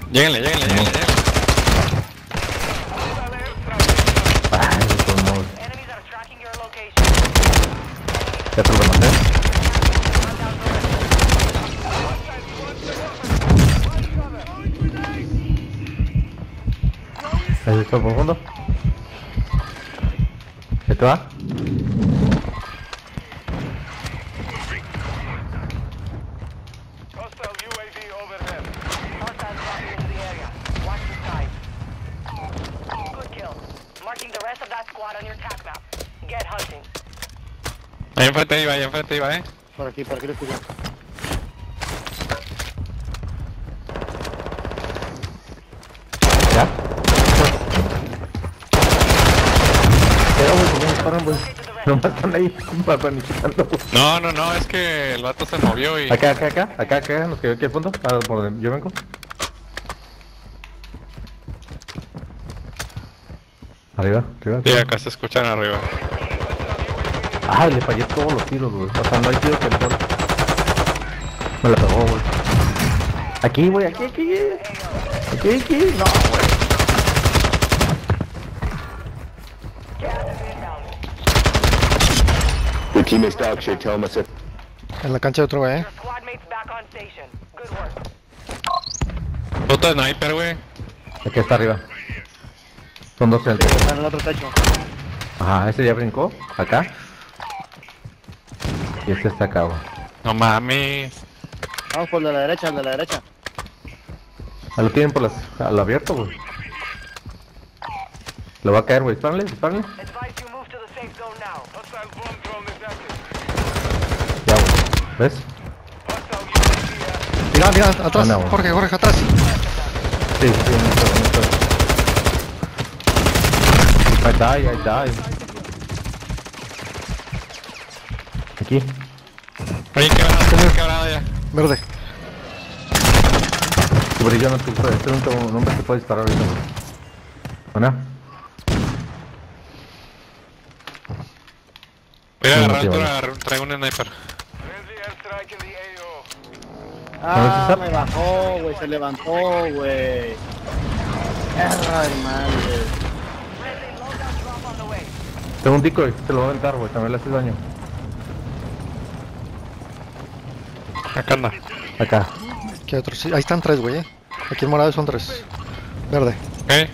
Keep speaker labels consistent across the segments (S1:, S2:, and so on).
S1: Lléguenle.
S2: Ay, de todos modos. Ya te lo rematé. ¿Has visto profundo? ¿Qué te va?
S1: Ahí enfrente iba,
S3: Por aquí lo escucho.
S2: ¿Ya? Pero güey, ¿cómo disparan, güey? Nomás están ahí paniquitando, güey.
S1: No, es que el vato se movió y...
S2: Acá, nos quedó aquí al fondo. Ah, por donde yo vengo. Arriba.
S1: Sí, acá se escuchan arriba.
S2: Ah, le fallé todos los tiros, güey. O sea, no hay tiro que le pone. Me la pegó, güey. Aquí, güey, aquí. No, güey.
S4: Your teammates dog shit, tell them I said.
S5: En la cancha de otro güey,
S1: Puta sniper, güey.
S2: Aquí está arriba. Son dos en el techo.
S3: Está en el otro techo.
S2: Ajá, ese ya brincó. Acá. Y este está acá, güey.
S1: No mames.
S3: Vamos por el de la derecha,
S2: Ah, lo tienen por al abierto, güey. Lo va a caer, güey. Dispárale. Ya, güey. ¿Ves?
S5: Mira, atrás,
S2: No, no.
S5: Jorge, atrás.
S2: Sí, no. I die. Aquí.
S1: Oye, quebrada ya.
S5: Verde.
S2: Tu brillo no te puede. Este es un hombre que puede disparar ahorita, güey. ¿Bueno?
S1: Voy a
S2: Sí,
S1: agarrar
S2: sí,
S1: otro, traigo un sniper.
S3: Ah, me bajó, güey, se levantó, güey. Ay, madre.
S2: Tengo un decoy, te lo voy a aventar, güey. También le haces daño.
S1: Acá anda.
S2: Acá.
S5: ¿Qué otro? Sí, ahí están tres, güey. Aquí en morado son tres. Verde.
S1: ¿Eh?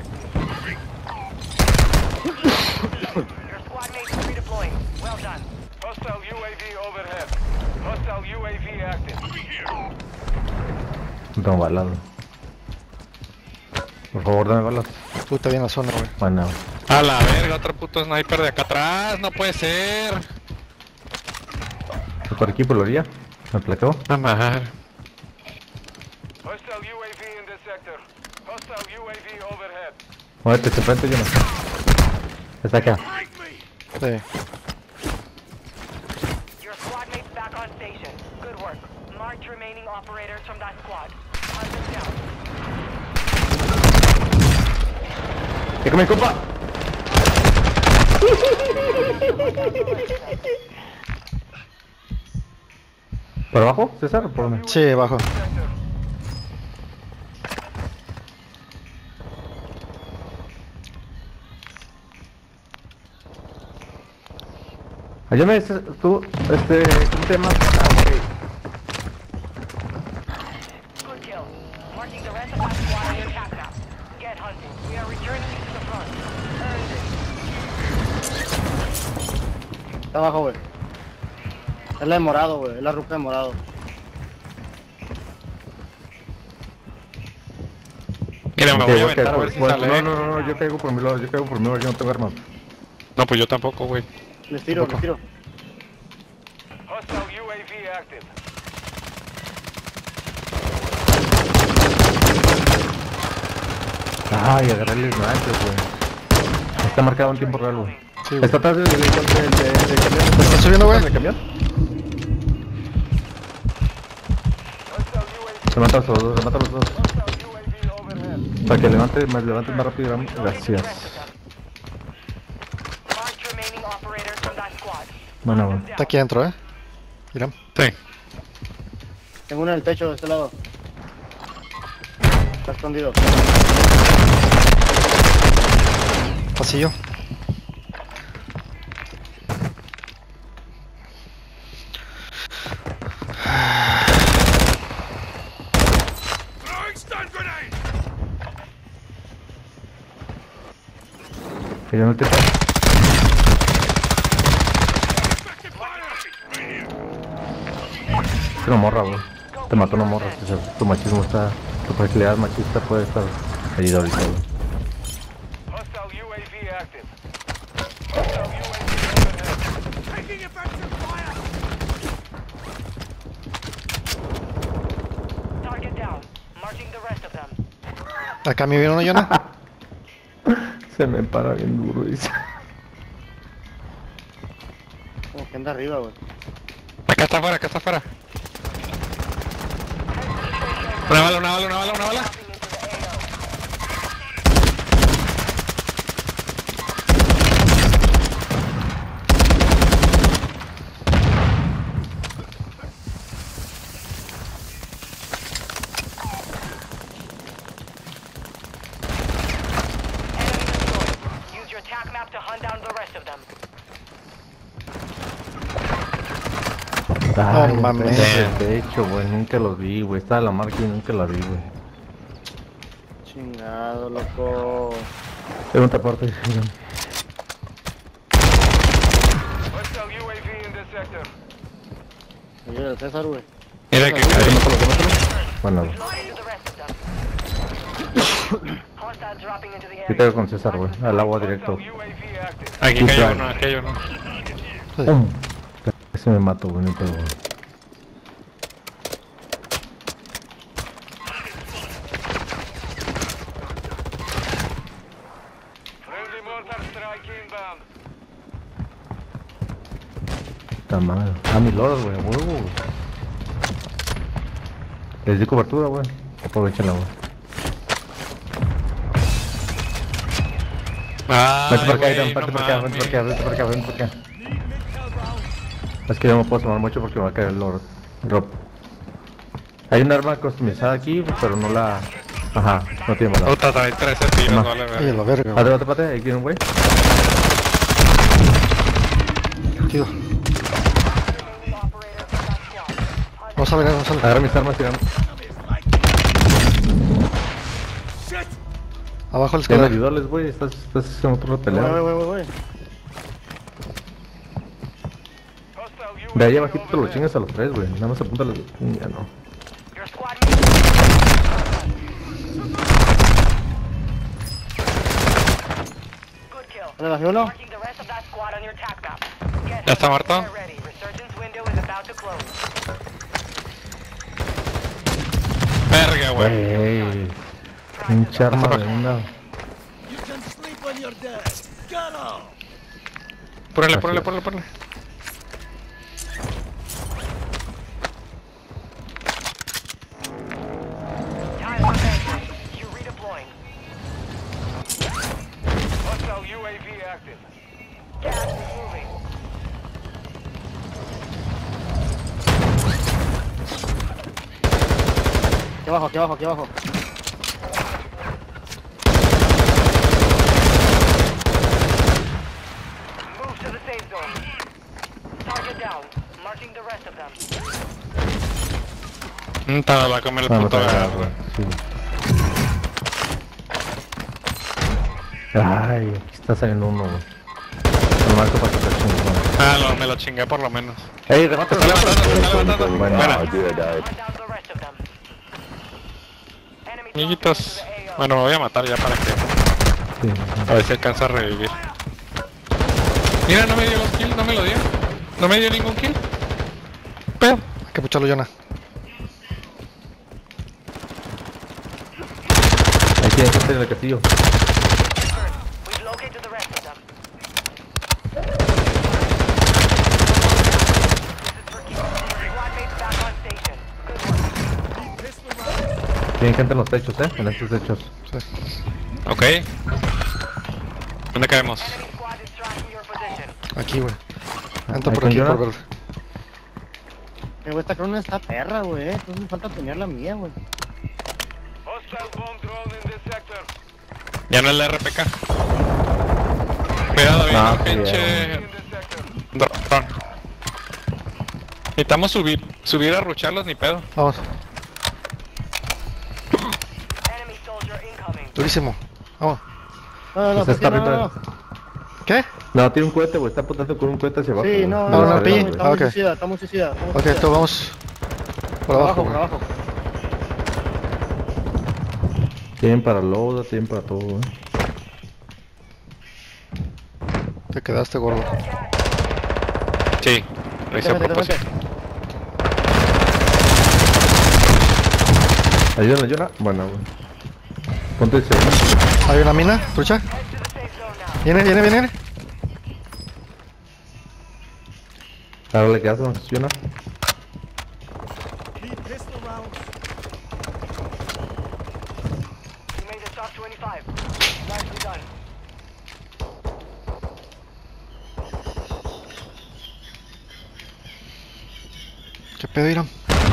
S2: No tengo balas. Por favor, dame balas.
S5: Puta bien la zona, güey.
S2: Bueno.
S1: A la verga, otro puto sniper de acá atrás. No puede ser.
S2: Por aquí, por la orilla. Me placó.
S1: La madre.
S2: Muévete, se frente, yo no. Está acá.
S5: Sí.
S2: ¡Déjame, compa! ¿Por abajo, César, o por dónde?
S5: Sí, abajo.
S2: Ayúdame, tú, ¿cómo te llamas? Ah, ok.
S3: Está abajo, güey. Es la de morado, güey. Es la ruca de morado.
S1: Mira, me
S2: Ok,
S1: voy a aventar a ver si
S2: bueno,
S1: sale.
S2: no, yo caigo por mi lado, yo no tengo armas.
S1: No, pues yo tampoco, güey.
S3: Les tiro.
S2: Ay, agarré el ignorante, güey. Está marcado en tiempo real, güey.
S5: Sí, güey.
S2: Está atrás del camión.
S5: ¿Está subiendo, güey?
S2: ¿El camión? Se mata a los dos, Para que levantes más rápido, gracias. Bueno.
S5: Está aquí adentro, Mira.
S1: Sí.
S3: Tengo uno en el techo de este lado. Está escondido.
S5: Pasillo.
S2: Que yo no te... Es una morra, güey. Te mató una morra. O sea, tu machismo está... Tu fragilidad machista puede estar herida ahorita, güey.
S6: Hostile UAV active. Hostile UAV overhead. Taking effective fire!
S7: Target down. Marching the rest of them.
S5: Acá me vieron, Jonah.
S2: Se me para bien duro, dice.
S3: Como que anda arriba, güey.
S1: Acá está afuera, acá está afuera. Una bala, una bala, una bala, una bala.
S7: Use your attack map to hunt down the rest of them.
S2: Ay,
S5: No mames.
S2: De hecho, güey, nunca los vi, güey. Estaba la marca y nunca la vi, güey.
S3: Chingado, loco.
S2: Pregunta aparte.
S6: Hostile UAV in this sector.
S3: Oye, el César, güey.
S1: Mira que cae.
S2: Bueno,
S7: Located the rest of them. Hostiles dropping into the
S2: ¿qué
S7: area.
S2: tengo con César, güey? Al agua directo.
S6: Hostile UAV active.
S1: Aquí cayó uno, aquí hay uno.
S2: ¡Pum! Casi me mato, güey, ni pedo, güey.
S6: Friendly mortar strike inbound.
S2: Está mal. Ah, mi lord, güey, huevo, güey. Les di cobertura, güey. Aprovechenla, güey. Vente para acá, Irán, vente para acá, vente para acá, vente para acá, vente para acá. Es que yo no puedo tomar mucho porque me va a caer el Lord Drop. Hay un arma customizada aquí, pero no la... Ajá, no tiene bala.
S1: Puta, trae 13 tiros,
S2: Toma.
S1: vale,
S5: Oye,
S1: ver.
S5: la verga,
S2: Pate,
S5: güey.
S2: pate, pate, ahí tiene un güey.
S5: Chido. Vamos a ver, vamos a ver.
S2: Agarra mis armas, tirando.
S5: Abajo el
S2: Tienen
S5: escalera.
S2: ayudarles, güey. Estás haciendo otra pelea.
S3: Güey.
S6: Hostile UAV
S2: De ahí abajito te lo
S6: overhead.
S2: chingas a los tres, güey. Nada más apunta los... Ya no.
S7: Your squad mates. Good kill.
S3: ¿Le bajé uno?
S7: Marking the rest of that squad on your attack map. Get
S1: ¿Ya está muerto?
S7: Get ready. Resurgence window is about to close.
S1: Verga, güey.
S2: Güey. Pinche arma de una...
S1: Púrale, púrale, púrale, púrale.
S7: Time for vengeance. You redeploying.
S6: Hostile UAV active.
S7: Gas is moving.
S3: Aquí abajo, aquí abajo, aquí abajo.
S7: Move to the safe zone. Target down. Marking the rest of them.
S1: Te va a comer el
S2: Vamos
S1: puto
S2: a ver,
S1: gas,
S2: güey.
S1: güey.
S2: Sí. Ay, aquí está saliendo uno, güey. No marco para que te chingues, güey.
S1: Me lo chingué por lo menos.
S2: ¡Ey, remate!
S1: Está levantando, está levantando.
S2: Bueno,
S1: Espera.
S4: I did, I died.
S7: Hunt down the rest of them. Enemy
S1: Amiguitos.
S7: dropping into the AO.
S1: Bueno, me voy a matar ya para que...
S2: Sí.
S1: A ver si alcanza a revivir. Mira, no me dio los kills, no me lo dio. No me dio ningún kill. Pero...
S5: Hay que pucharlo, Jonah.
S2: Ahí tiene que ser el castillo.
S7: We've located the rest of them. This is for keeping your squad mates back on station. Good work.
S2: Tienen gente en los techos, en estos techos.
S1: Ok. ¿Dónde caemos?
S7: Enemy squad is tracking your position.
S5: Aquí, güey. Entra
S2: Ahí
S5: por
S2: con
S5: aquí,
S2: Jonah.
S5: por verde.
S3: Güey, esta crona está perra, güey. Entonces me falta tener la mía, güey.
S6: Hostile bomb drone in this sector.
S1: Ya no es la RPK. Cuidado, bien,
S2: No,
S1: el pinche
S6: In this sector.
S1: drone. Necesitamos subir a rucharlos, ni pedo.
S5: Vamos,
S7: Enemy soldier incoming.
S5: durísimo. Vamos.
S3: No,
S2: Pues
S3: ¿por
S2: está
S3: qué no?
S2: arriba.
S5: ¿Qué?
S2: No, tiene un cohete, güey. Está apuntando con un cohete hacia abajo.
S3: Sí,
S2: güey.
S3: no,
S5: No, no,
S3: no,
S5: pi.
S2: güey.
S3: estamos
S5: ok.
S3: suicida, estamos suicida.
S5: Ok, entonces vamos por abajo,
S3: por
S5: güey.
S3: abajo.
S2: Tienen para lodo, tienen para todo, güey.
S5: Te quedaste gordo.
S1: Sí, lo hice a
S3: Vente,
S1: propósito.
S3: vente.
S2: Ayúdame, ayúdame. Bueno, güey. Ponte ese.
S5: Hay una mina, trucha.
S7: Head to the safe zone now.
S5: Viene.
S2: Ahora le quedas, funciona.
S7: You made the top 25. Nicely done.
S5: ¿Qué pedo, Irán?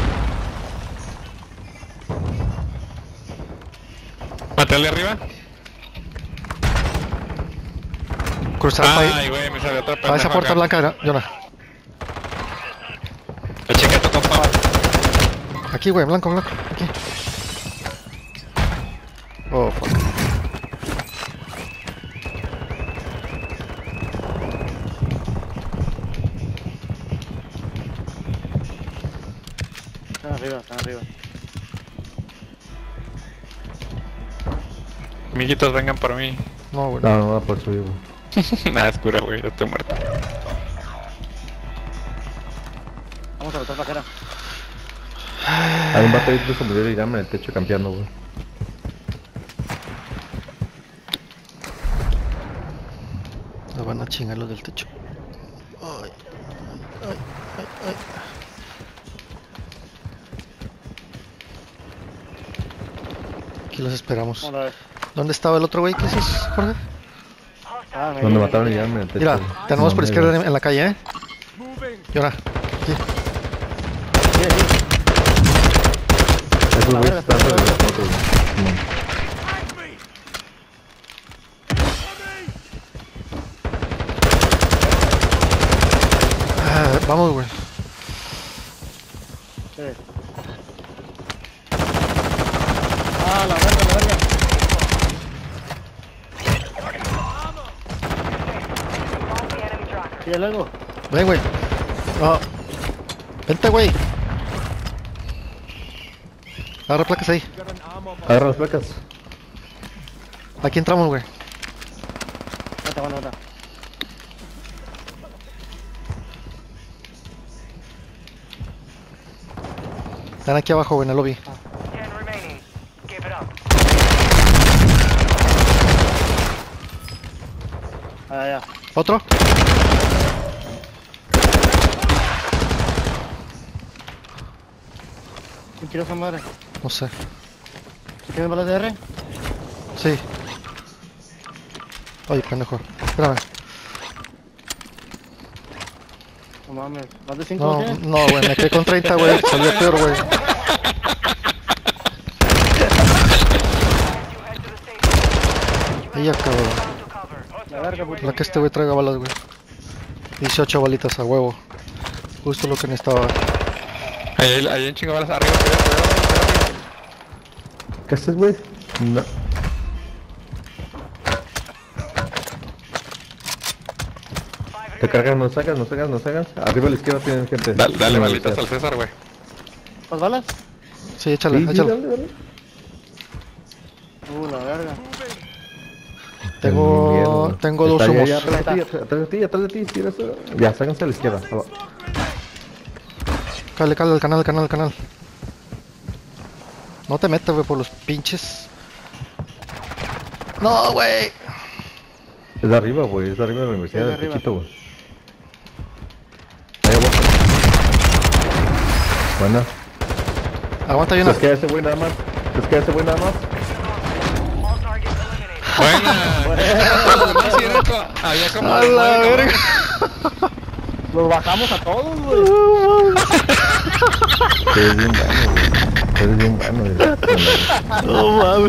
S1: Matale arriba.
S5: Cruzar para
S1: Ay, güey, me salió otra
S5: esa
S1: pendeja
S5: puerta
S1: acá.
S5: blanca, Jonah.
S1: Le chequé a tu compa.
S5: Aquí, güey, blanco. Aquí. Oh, fuck.
S3: Están arriba.
S1: Amiguitos, vengan por mí.
S5: No, güey.
S2: No, no va por subir, güey.
S1: Nada, es cura, güey, yo estoy muerto.
S3: Vamos a botar la cara.
S2: Hay un vato ahí que se murió de llama en el techo campeando, güey.
S5: Nos van a chingar los del techo. Ay. Aquí los esperamos.
S3: Vamos a ver.
S5: ¿Dónde estaba el otro güey? ¿Qué dices, Jorge?
S3: Ah,
S2: Donde mataron el llama en el techo.
S5: Mira,
S2: güey.
S5: tenemos
S2: No,
S5: por
S2: no,
S5: izquierda
S2: no.
S5: en la calle, ¿eh? Llora. Aquí.
S2: Esos güeyes están sobre nosotros, güey.
S5: Vamos, güey.
S3: Sí. Ah, la verga.
S7: Lost the enemy tracker.
S3: Sí, luego.
S5: Ven, güey. No. Vente, güey. Agarra placas ahí.
S2: Agarra las placas.
S5: Aquí entramos, güey.
S3: Aguanta.
S5: Están aquí abajo, güey, en el lobby.
S7: 10 remaining. Give it up.
S3: Ah, ya.
S5: ¿Otro?
S3: ¿Quién tiró esa madre?
S5: No sé.
S3: ¿Tienes balas de R?
S5: Sí. Ay, pendejo. Espérame.
S3: No mames. ¿Más de 5
S5: No,
S3: tienes?
S5: no, güey, me quedé con 30, güey. Salió peor, güey.
S7: You head to the safe zone.
S5: Ahí acabó.
S7: Bound to cover.
S3: La verga, puto.
S5: La que este güey traiga balas, güey. 18 balitas a huevo. Justo lo que necesitaba.
S1: Ahí hay un chingo de balas arriba, cuidado.
S2: ¿Qué haces, güey? No. Te cargas, no sacas. Arriba a la izquierda tienen gente.
S1: Dale balitas al César, güey.
S3: ¿Más balas?
S5: Sí, échale,
S2: Sí,
S5: échale.
S2: dale.
S3: La verga.
S5: Tengo dos humos.
S2: Atrás de ti, tira eso. Ya, sáquense a la izquierda.
S5: Cale, al canal. No te metas, güey, por los pinches. No, güey.
S2: Es de arriba, güey, es de arriba de la universidad,
S3: Es de
S2: del
S3: arriba.
S2: techito, güey. Ahí abajo. Buena.
S5: Aguanta, hay una.
S2: Les queda ese güey nada más.
S7: All targets eliminated.
S1: Buena. Sí, había como...
S5: A la verga.
S3: Los bajamos a todos, güey.
S2: Sí, es bien bueno, güey. Eres bien bueno,
S5: No mames.